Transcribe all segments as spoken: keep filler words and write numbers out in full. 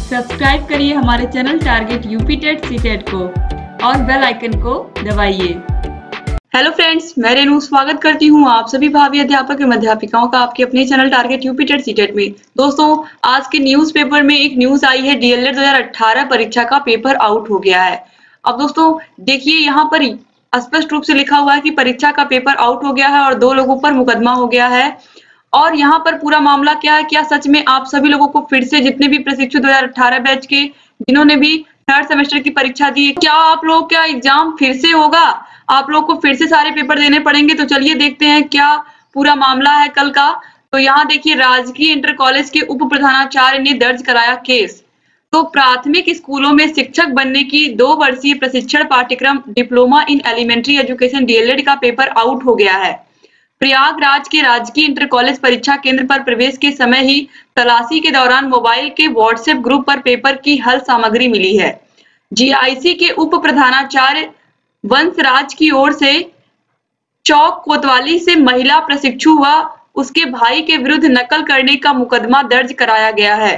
Subscribe करिए हमारे channel target UP TET C TET को और बेल आइकन को दबाइए। हेलो फ्रेंड्स, मैं रेनू स्वागत करती हूँ आप सभी भावी अध्यापक एवं अध्यापिकाओं का आपके अपने channel target UP TET C TET में। दोस्तों, आज के न्यूज़पेपर में एक न्यूज आई है, डीएलएड दो हज़ार अठारह परीक्षा का पेपर आउट हो गया है। अब दोस्तों देखिए, यहाँ पर स्पष्ट रूप से लिखा हुआ है कि परीक्षा का पेपर आउट हो गया है और दो लोगों पर मुकदमा हो गया है। और यहाँ पर पूरा मामला क्या है, क्या सच में आप सभी लोगों को फिर से, जितने भी प्रशिक्षु दो हज़ार अठारह बैच के जिन्होंने भी थर्ड सेमेस्टर की परीक्षा दी है, क्या आप लोगों का एग्जाम फिर से होगा? आप लोग को फिर से सारे पेपर देने पड़ेंगे? तो चलिए देखते हैं क्या पूरा मामला है कल का। तो यहाँ देखिए, राजकीय इंटर कॉलेज के उप प्रधानाचार्य ने दर्ज कराया केस। तो प्राथमिक स्कूलों में शिक्षक बनने की दो वर्षीय प्रशिक्षण पाठ्यक्रम diploma in elementary education DElEd का पेपर आउट हो गया है। प्रयागराज के राजकीय इंटर कॉलेज परीक्षा केंद्र पर प्रवेश के समय ही तलाशी के दौरान मोबाइल के व्हाट्सएप ग्रुप पर पेपर की हल सामग्री मिली है। जीआईसी के उप प्रधानाचार्य वंशराज की ओर से चौक कोतवाली से महिला प्रशिक्षु व उसके भाई के विरुद्ध नकल करने का मुकदमा दर्ज कराया गया है।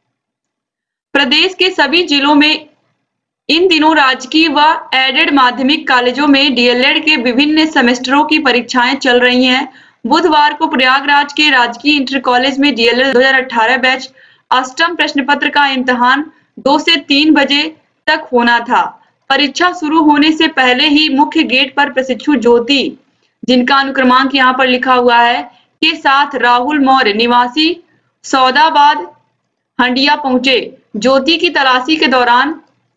प्रदेश के सभी जिलों में इन दिनों राजकीय व एडेड माध्यमिक कॉलेजों में डीएलएड के विभिन्न सेमेस्टरों की परीक्षाएं चल रही हैं। बुधवार को प्रयागराज के राजकीय इंटर कॉलेज में डीएलएड दो हज़ार अठारह बैच अष्टम प्रश्न पत्र का इम्तिहान दो से तीन बजे तक होना था। परीक्षा शुरू होने से पहले ही मुख्य गेट पर प्रशिक्षु ज्योति, जिनका अनुक्रमांक यहाँ पर लिखा हुआ है, के साथ राहुल मौर्य निवासी सौदाबाद हंडिया पहुंचे। ज्योति की तलाशी के दौरान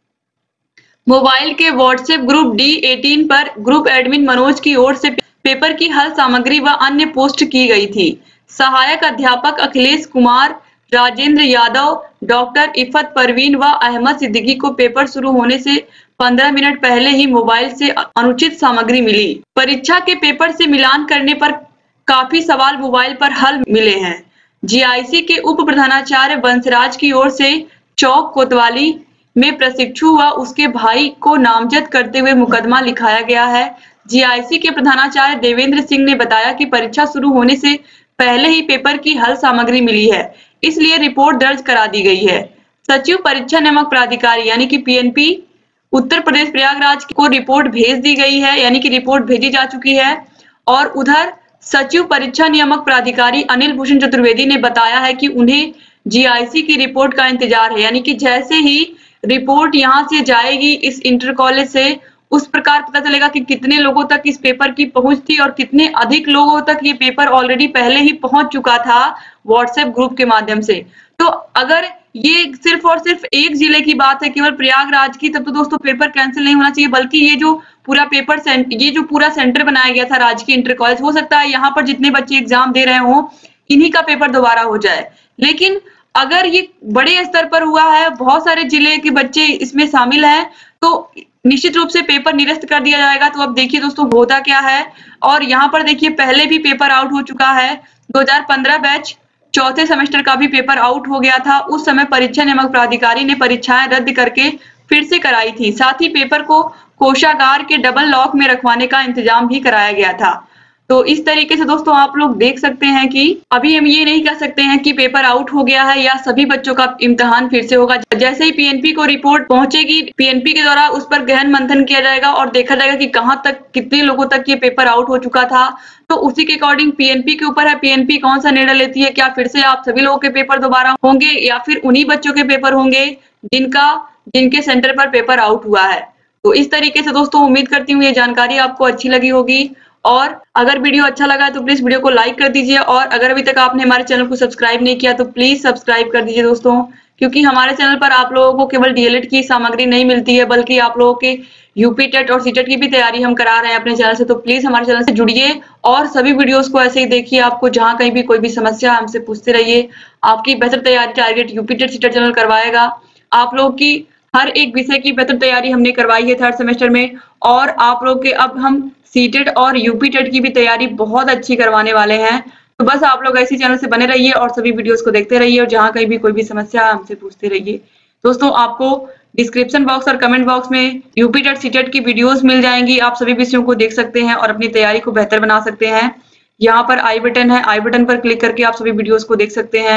मोबाइल के व्हाट्सएप ग्रुप डी अठारह पर ग्रुप एडमिन मनोज की ओर से पेपर की हल सामग्री व अन्य पोस्ट की गई थी। सहायक अध्यापक अखिलेश कुमार, राजेंद्र यादव, डॉक्टर इफत परवीन व अहमद सिद्दीकी को पेपर शुरू होने से पंद्रह मिनट पहले ही मोबाइल से अनुचित सामग्री मिली। परीक्षा के पेपर से मिलान करने पर काफी सवाल मोबाइल पर हल मिले हैं। जीआईसी के उप प्रधानाचार्य वंशराज की ओर से चौक कोतवाली में प्रशिक्षु व उसके भाई को नामजद करते हुए मुकदमा लिखाया गया है। जीआईसी के प्रधानाचार्य देवेंद्र सिंह ने बताया कि परीक्षा शुरू होने से पहले ही पेपर की हल सामग्री मिली है, इसलिए रिपोर्ट दर्ज करा दी गई है। सचिव परीक्षा नियामक प्राधिकारी यानी कि पीएनपी उत्तर प्रदेश प्रयागराज को रिपोर्ट भेज दी गई है, यानी कि रिपोर्ट भेजी जा चुकी है। और उधर सचिव परीक्षा नियामक प्राधिकारी अनिल भूषण चतुर्वेदी ने बताया है कि उन्हें जीआईसी की रिपोर्ट का इंतजार है, यानी कि जैसे ही रिपोर्ट यहां से जाएगी इस इंटर कॉलेज से, उस प्रकार पता चलेगा कि कितने लोगों तक इस पेपर की पहुंच थी और कितने अधिक लोगों तक ये पेपर ऑलरेडी पहले ही पहुंच चुका था व्हाट्सएप ग्रुप के माध्यम से। तो अगर ये सिर्फ और सिर्फ एक जिले की बात है, केवल प्रयागराज की, तब तो दोस्तों पेपर कैंसिल नहीं होना चाहिए, बल्कि ये जो पूरा पेपर ये जो पूरा सेंटर बनाया गया था राजकीय इंटर कॉलेज, हो सकता है यहाँ पर जितने बच्चे एग्जाम दे रहे हो इन्हीं का पेपर दोबारा हो जाए। लेकिन अगर ये बड़े स्तर पर हुआ है, बहुत सारे जिले के बच्चे इसमें शामिल हैं, तो निश्चित रूप से पेपर निरस्त कर दिया जाएगा। तो अब देखिए दोस्तों होता क्या है। और यहाँ पर देखिए, पहले भी पेपर आउट हो चुका है। दो हज़ार पंद्रह बैच चौथे सेमेस्टर का भी पेपर आउट हो गया था। उस समय परीक्षा नियामक प्राधिकारी ने परीक्षाएं रद्द करके फिर से कराई थी। साथ ही पेपर को कोषागार के डबल लॉक में रखवाने का इंतजाम भी कराया गया था। तो इस तरीके से दोस्तों आप लोग देख सकते हैं कि अभी हम ये नहीं कह सकते हैं कि पेपर आउट हो गया है या सभी बच्चों का इम्तिहान फिर से होगा। जैसे ही पीएनपी को रिपोर्ट पहुंचेगी, पीएनपी के द्वारा उस पर गहन मंथन किया जाएगा और देखा जाएगा कि कहां तक, कितने लोगों तक ये पेपर आउट हो चुका था। तो उसी के अकॉर्डिंग पीएनपी के ऊपर है, पीएनपी कौन सा निर्णय लेती है। क्या फिर से आप सभी लोगों के पेपर दोबारा होंगे या फिर उन्हीं बच्चों के पेपर होंगे जिनका जिनके सेंटर पर पेपर आउट हुआ है। तो इस तरीके से दोस्तों उम्मीद करती हूँ ये जानकारी आपको अच्छी लगी होगी। और अगर वीडियो अच्छा लगा तो प्लीज वीडियो को लाइक कर दीजिए, और अगर अभी तक आपने हमारे चैनल को सब्सक्राइब नहीं किया तो प्लीज सब्सक्राइब कर दीजिए दोस्तों, क्योंकि हमारे चैनल पर आप लोगों को केवल डीएलएड की सामग्री नहीं मिलती है, बल्कि आप लोगों के यूपी टेट और सीटेट की भी तैयारी हम करा रहे हैं अपने चैनल से। तो प्लीज हमारे चैनल से जुड़िए और सभी वीडियोस को ऐसे ही देखिए। आपको जहां कहीं भी कोई भी समस्या हमसे पूछते रहिए। आपकी बेहतर तैयारी target UP TET CTET channel करवाएगा। आप लोग की हर एक विषय की बेहतर तैयारी हमने करवाई है थर्ड सेमेस्टर में, और आप लोग के अब हम सीटेट और यूपी टेट की भी तैयारी बहुत अच्छी करवाने वाले हैं। तो बस आप लोग ऐसी चैनल से बने रहिए और सभी वीडियोस को देखते रहिए, और जहां कहीं भी कोई भी समस्या हमसे पूछते रहिए। दोस्तों, आपको डिस्क्रिप्शन बॉक्स और कमेंट बॉक्स में यूपी टेट सीटेट की वीडियोस मिल जाएंगी। आप सभी विषयों को देख सकते हैं और अपनी तैयारी को बेहतर बना सकते हैं। यहाँ पर आई बटन है, आई बटन पर क्लिक करके आप सभी वीडियोस को देख सकते हैं।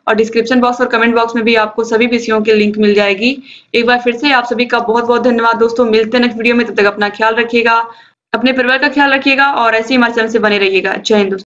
और डिस्क्रिप्शन बॉक्स और कमेंट बॉक्स में भी आपको सभी विषयों के लिंक मिल जाएगी। एक बार फिर से आप सभी का बहुत बहुत धन्यवाद दोस्तों। मिलते हैं नेक्स्ट वीडियो में, तब तक अपना ख्याल रखिएगा, अपने परिवार का ख्याल रखिएगा और ऐसे ही हमारे चैनल से बने रहिएगा। जय हिंद दोस्तों।